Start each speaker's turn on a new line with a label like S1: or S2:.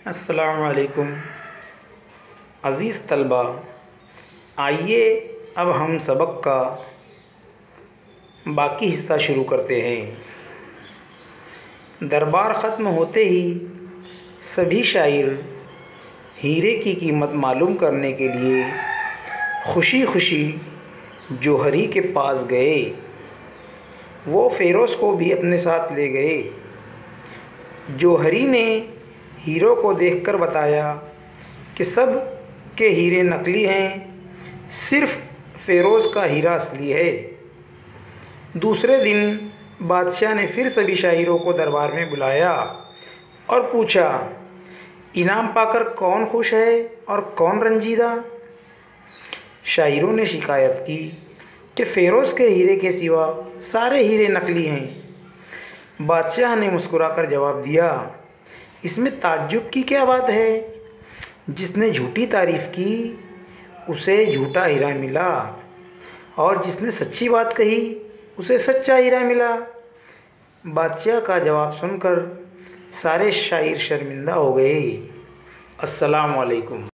S1: अस्सलाम वालेकुम अज़ीज़ तलबा। आइए अब हम सबक का बाकी हिस्सा शुरू करते हैं। दरबार ख़त्म होते ही सभी शायर हीरे की कीमत मालूम करने के लिए खुशी खुशी जौहरी के पास गए। वो फ़ेरोज़ को भी अपने साथ ले गए। जौहरी ने हीरो को देखकर बताया कि सब के हीरे नकली हैं, सिर्फ़ फ़ेरोज़ का हीरा असली है। दूसरे दिन बादशाह ने फिर सभी शायरों को दरबार में बुलाया और पूछा, इनाम पाकर कौन खुश है और कौन रंजीदा। शायरों ने शिकायत की कि फ़ेरोज़ के हीरे के सिवा सारे हीरे नकली हैं। बादशाह ने मुस्कुराकर जवाब दिया, इसमें ताज्जुब की क्या बात है। जिसने झूठी तारीफ़ की उसे झूठा हीरा मिला और जिसने सच्ची बात कही उसे सच्चा हीरा मिला। बादशाह का जवाब सुनकर सारे शायर शर्मिंदा हो गए। अस्सलाम वालेकुम।